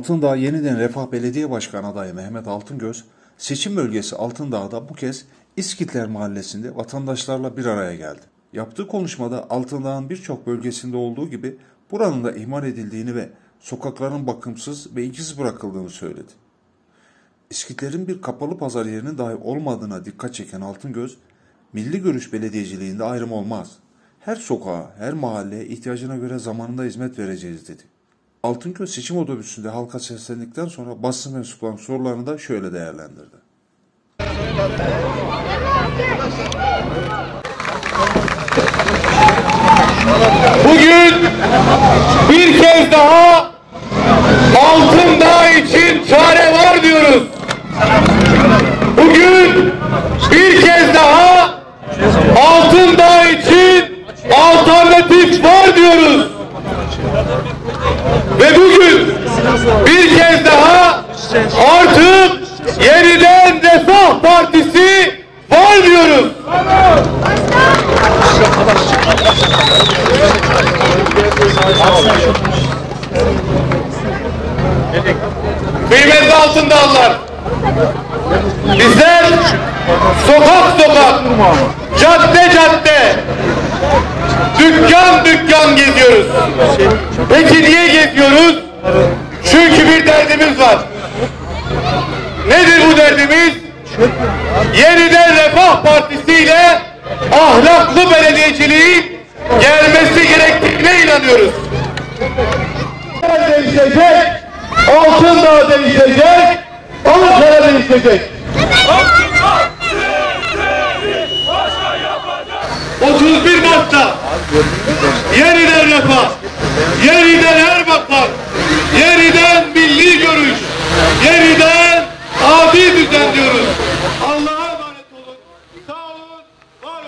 Altındağ Yeniden Refah Belediye Başkanı adayı Mehmet Altıngöz, seçim bölgesi Altındağ'da bu kez İskitler Mahallesi'nde vatandaşlarla bir araya geldi. Yaptığı konuşmada Altındağ'ın birçok bölgesinde olduğu gibi buranın da ihmal edildiğini ve sokakların bakımsız ve ilgisiz bırakıldığını söyledi. İskitlerin bir kapalı pazar yerinin dahi olmadığına dikkat çeken Altıngöz, milli görüş belediyeciliğinde ayrım olmaz. Her sokağa, her mahalleye ihtiyacına göre zamanında hizmet vereceğiz dedi. Altıngöz seçim otobüsünde halka seslendikten sonra basın mensuplarının sorularını da şöyle değerlendirdi. Bugün bir kez daha Altındağ için çare var diyoruz. Bugün bir kez daha Altındağ için alternatif var diyoruz. Ve bugün bir kez daha artık Yeniden Refah Partisi var diyoruz. Kıymetli Altındağlılar, bizler sokak sokak, cadde cadde, dükkan dükkan geziyoruz. Peki niye geziyoruz? Çünkü bir derdimiz var. Nedir bu derdimiz? Yeniden Refah Partisi ile ahlaklı belediyeciliğin gelmesi gerektiğine inanıyoruz. Değişecek, Altındağ değişecek, Ankara değişecek. 31 Mart'ta yeniden refah, yeniden Erbakan, yeniden milli görüş, yeniden adil düzen diyoruz. Allah'a emanet olun. Sağ olun, var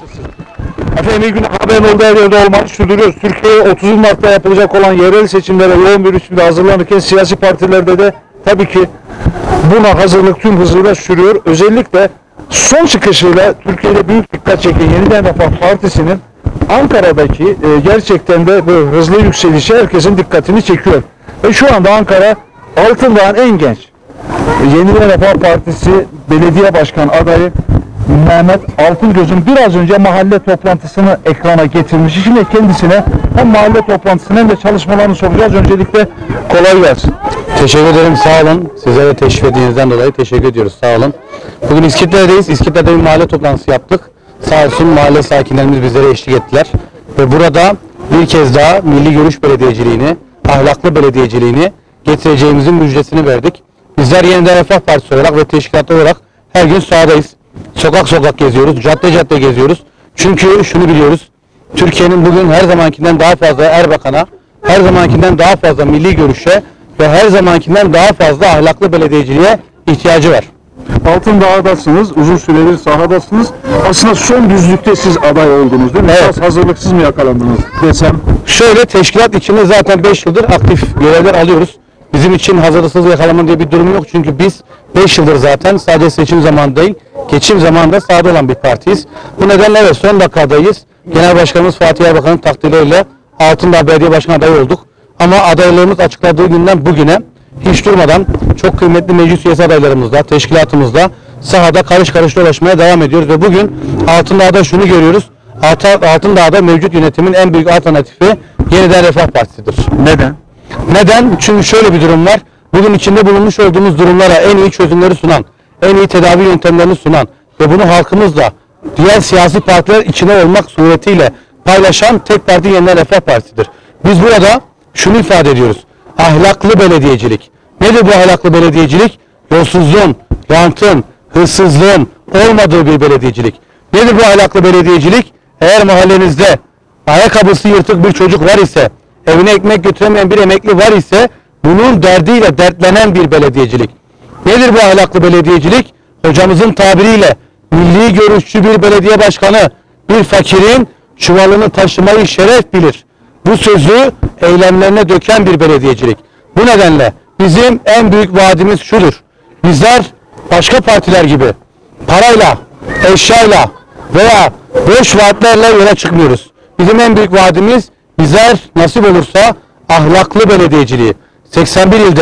olun. Efendim iyi günler. Haberin olduğu her yerde olmayı sürdürüyoruz. Türkiye 30 Mart'ta yapılacak olan yerel seçimlere yoğun bir biçimde hazırlanırken siyasi partilerde de tabii ki buna hazırlık tüm hızıyla sürüyor. Özellikle son çıkışıyla Türkiye'de büyük dikkat çeken Yeniden Refah Partisi'nin Ankara'daki gerçekten de bu hızlı yükselişi herkesin dikkatini çekiyor. Ve şu anda Ankara Altındağ'ın en genç Yeniden Refah Partisi Belediye Başkanı adayı Mehmet Altıngöz'ün biraz önce mahalle toplantısını ekrana getirmiş. Şimdi kendisine hem mahalle toplantısını hem de çalışmalarını soracağız. Öncelikle kolay gelsin. Teşekkür ederim, sağ olun. Size de teşvik ettiğinizden dolayı teşekkür ediyoruz, sağ olun. Bugün İskitler'deyiz. İskitler'de bir mahalle toplantısı yaptık. Sağ olsun mahalle sakinlerimiz bizlere eşlik ettiler. Ve burada bir kez daha milli görüş belediyeciliğini, ahlaklı belediyeciliğini getireceğimizin müjdesini verdik. Bizler Yeniden Refah Partisi olarak ve teşkilatlı olarak her gün sahadayız. Sokak sokak geziyoruz, cadde cadde geziyoruz. Çünkü şunu biliyoruz, Türkiye'nin bugün her zamankinden daha fazla Erbakan'a, her zamankinden daha fazla milli görüşe ve her zamankinden daha fazla ahlaklı belediyeciliğe ihtiyacı var. Altındağ'dasınız, uzun süredir sahadasınız. Aslında son düzlükte siz aday oldunuz değil mi? Evet. Biraz hazırlıksız mı yakalandınız desem? Şöyle, teşkilat içinde zaten 5 yıldır aktif görevler alıyoruz. Bizim için hazırlıksız yakalama diye bir durum yok. Çünkü biz 5 yıldır zaten sadece seçim zamanı değil, geçim zamanında sahada olan bir partiyiz. Bu nedenle evet, son dakikadayız. Genel Başkanımız Fatih Erbakan'ın takdirleriyle Altındağ Belediye Başkanı adayı olduk. Ama adaylığımız açıkladığı günden bugüne hiç durmadan çok kıymetli meclis üyesi adaylarımızla, teşkilatımızla sahada karış karış dolaşmaya devam ediyoruz. Ve bugün Altındağ'da şunu görüyoruz. Altındağ'da mevcut yönetimin en büyük alternatifi Yeniden Refah Partisi'dir. Neden? Neden? Çünkü şöyle bir durum var. Bugün içinde bulunmuş olduğumuz durumlara en iyi çözümleri sunan, en iyi tedavi yöntemlerini sunan ve bunu halkımızla, diğer siyasi partiler içine olmak suretiyle paylaşan tek parti Yeniden Refah Partisi'dir. Biz burada şunu ifade ediyoruz. Ahlaklı belediyecilik. Nedir bu ahlaklı belediyecilik? Yolsuzluğun, rantın, hırsızlığın olmadığı bir belediyecilik. Nedir bu ahlaklı belediyecilik? Eğer mahallenizde ayakkabısı yırtık bir çocuk var ise, evine ekmek götüremeyen bir emekli var ise, bunun derdiyle dertlenen bir belediyecilik. Nedir bu ahlaklı belediyecilik? Hocamızın tabiriyle milli görüşçü bir belediye başkanı bir fakirin çuvalını taşımayı şeref bilir. Bu sözü eylemlerine döken bir belediyecilik. Bu nedenle bizim en büyük vaadimiz şudur. Bizler başka partiler gibi parayla, eşyayla veya boş vaatlerle yola çıkmıyoruz. Bizim en büyük vaadimiz, bizler nasip olursa ahlaklı belediyeciliği, 81 ilde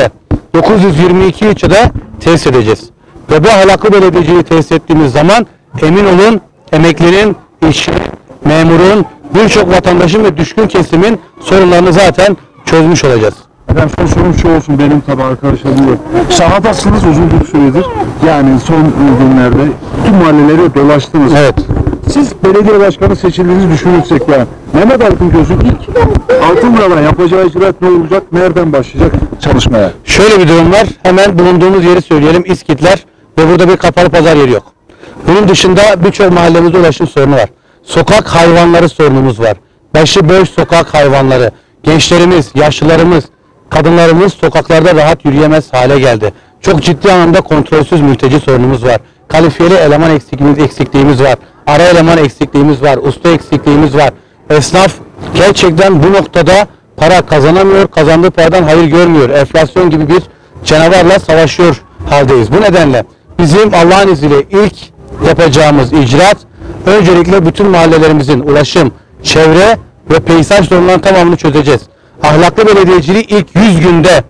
922 ilçede tesis edeceğiz. Ve bu ahlaklı belediyeciliği tesis ettiğimiz zaman emin olun emeklinin, işçinin, memurun, birçok vatandaşın ve düşkün kesimin sorunlarını zaten çözmüş olacağız. Efendim son sorum şu olsun, benim tabi arkadaşlarım yok. Sahadasınız uzun bir süredir. Yani son günlerde tüm mahalleleri dolaştınız. Evet. Siz belediye başkanı seçildiğinizi düşünürsek yani Mehmet Altıngöz'ün ilk Altındağ'da yapacağı icraat ne olacak? Nereden başlayacak çalışmaya? Şöyle bir durum var. Hemen bulunduğumuz yeri söyleyelim. İskitler ve burada bir kapalı pazar yeri yok. Bunun dışında birçok mahallemizde ulaşım sorunu var. Sokak hayvanları sorunumuz var. Başıboş sokak hayvanları. Gençlerimiz, yaşlılarımız, kadınlarımız sokaklarda rahat yürüyemez hale geldi. Çok ciddi anlamda kontrolsüz mülteci sorunumuz var. Kalifiyeli eleman eksikliğimiz var. Ara eleman eksikliğimiz var. Usta eksikliğimiz var. Esnaf gerçekten bu noktada para kazanamıyor. Kazandığı paradan hayır görmüyor. Enflasyon gibi bir canavarla savaşıyor haldeyiz. Bu nedenle bizim Allah'ın izniyle ilk yapacağımız icraat öncelikle bütün mahallelerimizin ulaşım, çevre ve peyzaj sorunlarının tamamını çözeceğiz. Ahlaklı belediyeciliği ilk 100 günde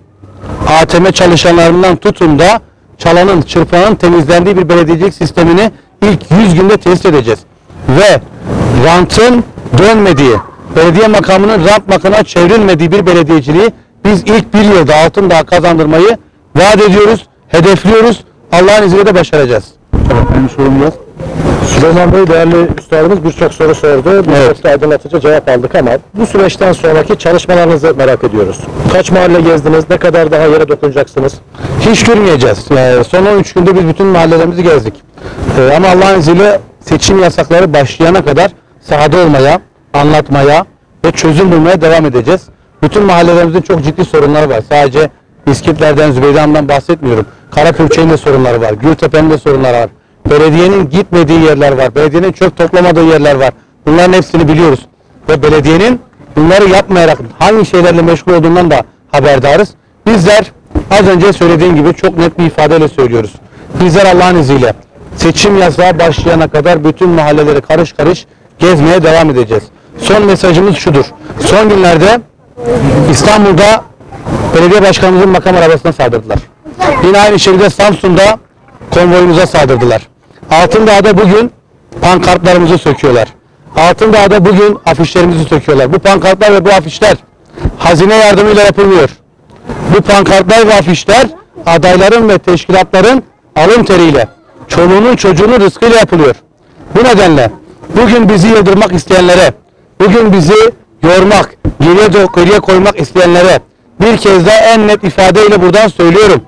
ATM çalışanlarından tutun da çalanın, çırpanın temizlendiği bir belediyecilik sistemini ilk 100 günde tesis edeceğiz. Ve rantın dönmediği, belediye makamının rant makamına çevrilmediği bir belediyeciliği biz ilk bir yılda Altındağ kazandırmayı vaat ediyoruz, hedefliyoruz. Allah'ın izniyle de başaracağız. Evet, benim sorum yok. Süleyman Bey, değerli üstadımız birçok soru sordu. Birçok da aydınlatıcı cevap aldık ama bu süreçten sonraki çalışmalarınızı merak ediyoruz. Kaç mahalle gezdiniz? Ne kadar daha yere dokunacaksınız? Hiç durmayacağız. Son 13 günde biz bütün mahallelerimizi gezdik. Ama Allah'ın izniyle seçim yasakları başlayana kadar sahada olmaya, anlatmaya ve çözüm bulmaya devam edeceğiz. Bütün mahallelerimizin çok ciddi sorunları var. Sadece İskitler'den, Zübeydehan'dan bahsetmiyorum. Karapürçek'in de sorunları var. Gültepe'nin de sorunları var. Belediyenin gitmediği yerler var. Belediyenin çöp toplamadığı yerler var. Bunların hepsini biliyoruz. Ve belediyenin bunları yapmayarak hangi şeylerle meşgul olduğundan da haberdarız. Bizler az önce söylediğim gibi çok net bir ifadeyle söylüyoruz. Bizler Allah'ın izniyle seçim yasağı başlayana kadar bütün mahalleleri karış karış gezmeye devam edeceğiz. Son mesajımız şudur. Son günlerde İstanbul'da belediye başkanımızın makam arabasına saldırdılar. Yine aynı şekilde Samsun'da konvoyumuza saldırdılar. Altındağ'da bugün pankartlarımızı söküyorlar. Altındağ'da bugün afişlerimizi söküyorlar. Bu pankartlar ve bu afişler hazine yardımıyla yapılmıyor. Bu pankartlar ve afişler adayların ve teşkilatların alın teriyle, çoluğunun çocuğunun rızkıyla yapılıyor. Bu nedenle bugün bizi yıldırmak isteyenlere, bugün bizi yormak, geriye koymak isteyenlere bir kez daha en net ifadeyle buradan söylüyorum.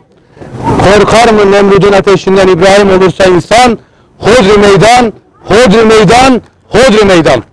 Korkar mı Nemrud'un ateşinden İbrahim olursa insan? Hodri meydan, hodri meydan, hodri meydan.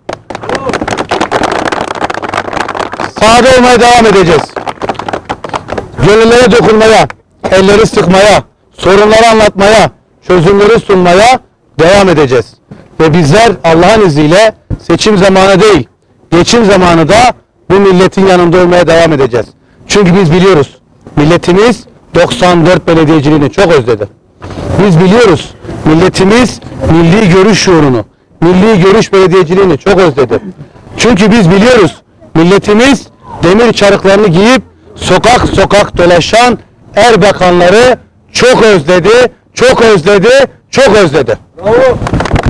Sahada olmaya devam edeceğiz. Gönüllere dokunmaya, elleri sıkmaya, sorunları anlatmaya, çözümleri sunmaya devam edeceğiz. Ve bizler Allah'ın izniyle seçim zamanı değil, geçim zamanı da bu milletin yanında olmaya devam edeceğiz. Çünkü biz biliyoruz, milletimiz 94 belediyeciliğini çok özledi. Biz biliyoruz, milletimiz milli görüş şuurunu, milli görüş belediyeciliğini çok özledi. Çünkü biz biliyoruz, milletimiz demir çarıklarını giyip sokak sokak dolaşan erbakanları çok özledi, çok özledi, çok özledi. Bravo.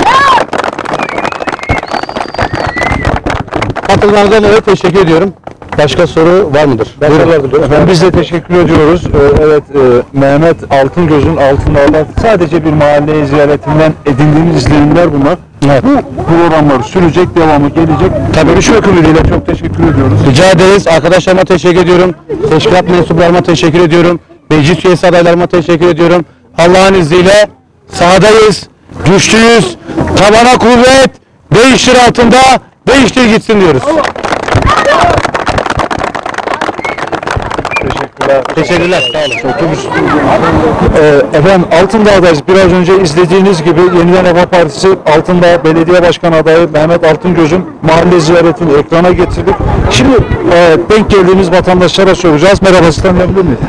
Katılmanızdan dolayı teşekkür ediyorum. Başka soru var mıdır? Biz de teşekkür ediyoruz. Evet, Mehmet Altıngöz'ün Altındağ'da sadece bir mahalle ziyaretinden edindiğimiz izlenimler bunlar. Evet. Bu programlar sürecek, devamı gelecek. Tabii görüşmek ümidiyle çok teşekkür ediyoruz. Rica ederiz. Arkadaşlarıma teşekkür ediyorum. Teşkilat mensuplarıma teşekkür ediyorum. Meclis üyesi adaylarıma teşekkür ediyorum. Allah'ın izniyle sahadayız, güçlüyüz, tabana kuvvet, değiştir altında, değiştir gitsin diyoruz. Teşekkürler. Sağ olun. Efendim Altındağ'dayız. Biraz önce izlediğiniz gibi Yeniden Refah Partisi Altındağ Belediye Başkanı adayı Mehmet Altıngöz'ün mahalle ziyaretini ekrana getirdik. Şimdi denk geldiğimiz vatandaşlara soracağız. Merhaba, sizi tanıyabilir miyiz?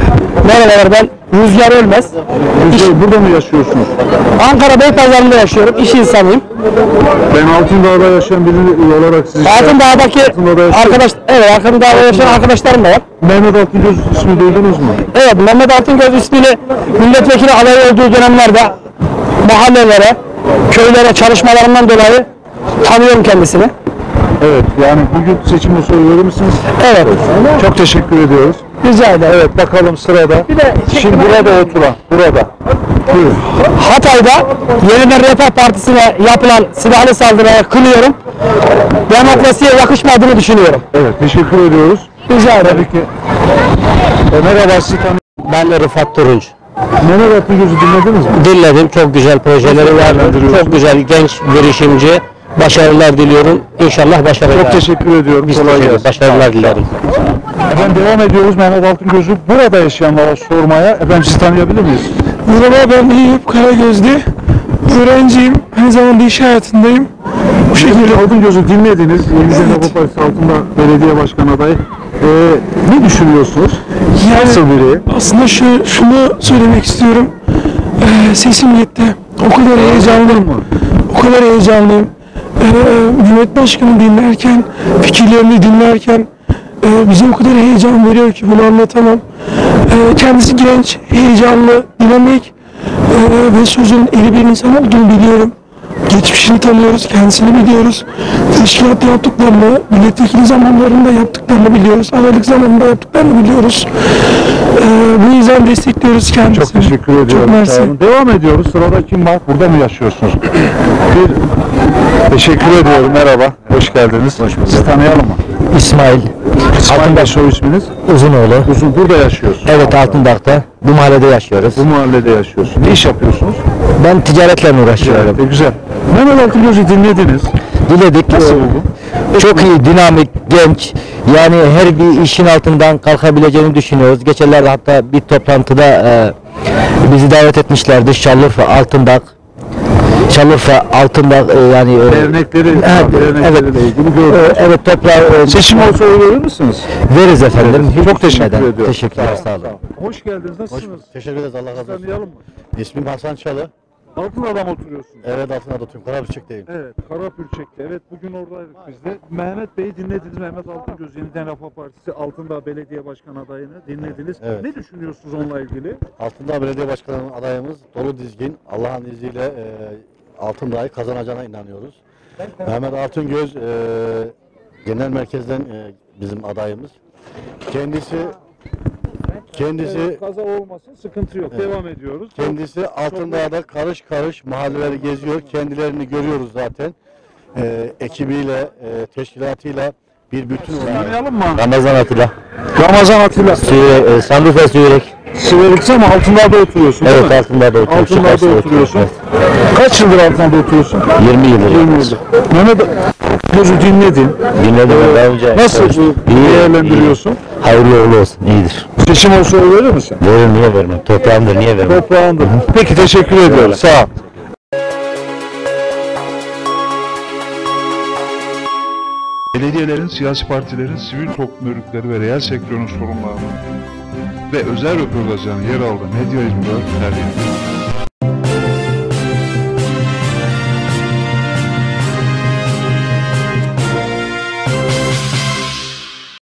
Merhabalar, ben Rüzgar Ölmez. Burada mı yaşıyorsunuz? Ankara Beypazarı'nda yaşıyorum. İş insanıyım. Ben Altındağ'da yaşayan biri olarak sizi... Altındağ'daki arkadaş, evet, Altındağ'da yaşayan arkadaşlarım da var. Mehmet Altıngöz ismi duydunuz mu? Evet, Mehmet Altıngöz ismiyle milletvekili adayı olduğu dönemlerde mahallelere, köylere çalışmalarından dolayı tanıyorum kendisini. Evet, yani bugün seçim olsa oy verir misiniz? Evet. Çok teşekkür ediyoruz. Rica ederim. Evet, bakalım sırada. Şimdi burada oturan, burada. Buyurun. Hatay'da Yeniden Refah Partisi'ne yapılan silahlı saldırıya kınıyorum. Demokrasiye yakışmadığını düşünüyorum. Evet, teşekkür ediyoruz. Rica ederim. Tabii ki. Merhaba, sizi tanıyorum. Ben de Rıfat Turunç. Mehmet Altıngöz'ü dinlediniz mi? Dinledim. Çok güzel projeleri var. Çok güzel genç girişimci. Başarılar diliyorum. İnşallah başarılar. Çok teşekkür ediyorum. Biz Kolay gelsin. başarılar dilerim. Efendim devam ediyoruz. Mehmet Altıngöz'ü burada yaşayanlara sormaya. Efendim sizi tanıyabilir miyiz? Merhaba, ben Eyüp Karagözlü. Öğrenciyim. Aynı zamanda iş hayatındayım. Bu şekilde Altıngöz'ü dinlediniz. Yeniden Refah Partisi altında belediye başkanı adayı. Ne düşünüyorsunuz? Nasıl biri? aslında şunu söylemek istiyorum. Sesim gitti. O kadar heyecanlıyım. O kadar heyecanlıyım. Mehmet Başkan'ı dinlerken, fikirlerini dinlerken bize o kadar heyecan veriyor ki bunu anlatamam. Kendisi genç, heyecanlı, dinamik ve sözün eri bir insan olduğunu biliyorum. Geçmişini tanıyoruz, kendisini biliyoruz. Teşkilatta yaptıklarını, milletvekili zamanlarında yaptıklarını biliyoruz. Adaylık zamanında yaptıklarını biliyoruz. Bu yüzden destekliyoruz kendisini. Çok teşekkür ediyorum. Çok mersi. Sağ olun. Devam ediyoruz. Sırada kim var? Burada mı yaşıyorsunuz? Teşekkür ediyorum. Merhaba. Hoş geldiniz. Hoş bulduk. Sizi tanıyalım mı? İsmail Altındağ soy isminiz? Uzunoğlu. Uzun. Burada yaşıyorsunuz. Evet, Altındağ'ta. Bu mahallede yaşıyoruz. Bu mahallede yaşıyorsunuz. Ne iş yapıyorsunuz? Ben ticaretle uğraşıyorum. Güzel. Mehmet Altıngöz'ü dinlediniz. Diledik. Nasıl buldun? Çok iyi, dinamik, genç. Yani her bir işin altından kalkabileceğini düşünüyoruz. Geçenlerde hatta bir toplantıda bizi davet etmişlerdi. Şanlıurfa, Altındağ yani Dernekleri, evet, dernekleriyle ilgili gördük. evet, toprağı Seçim olsa oy verir misiniz? veririz efendim. Evet, çok teşekkür Düşünmeden. ediyorum. Teşekkürler, sağ olun. Hoş geldiniz. Nasılsınız? Teşekkür ederiz, Allah razı olsun. Tanıyalım mı? İsmim Hasan Çalı. Altındağ'da mı oturuyorsunuz? Evet, altına tutuyorum. Karabükçük'teyim. Evet, Karapürçek'te. Evet, bugün oradaydık biz de. Mehmet Bey'i dinlediniz. Mehmet Altıngöz, Yeniden Refah Partisi Altındağ Belediye Başkanı adayını dinlediniz. Evet. Ne düşünüyorsunuz onunla ilgili? Altındağ Belediye Başkanı adayımız dolu dizgin. Allah'ın izniyle Altındağ'ı kazanacağına inanıyoruz. Mehmet Altıngöz genel merkezden bizim adayımız. Kendisi Kaza olmasın, sıkıntı yok. Evet. Devam ediyoruz. kendisi Altındağ'da karış karış mahalleleri geziyor. Kendilerini görüyoruz zaten. Ekibiyle, teşkilatıyla bir bütün oluyor. Tanıyalım mı? Ramazan Atilla. Ramazan Atilla. Sandıkla Sürek. Siverik'te ama Altındağ'da oturuyorsun değil Evet, mi? Altındağ'da oturuyoruz. Altındağ'da oturuyorsun. Kaç yıldır Altındağ'da oturuyorsun? 20 yıldır. 20 yıldır. Mehmet Gözü dinledin. Dinledim daha önce. Nasıl değerlendiriyorsun? Hayırlı uğurlu olsun, iyidir. Seçim olsa oy verir misin? Veririm, niye vermem? Toprağımdır, niye vermem? Toprağındır. Peki, teşekkür ediyorum. Sağ ol. Belediyelerin, siyasi partilerin, sivil toplum örgütleri ve reel sektörün sorunlarını ve özel röportajların yer aldığı Medya 24 dergi.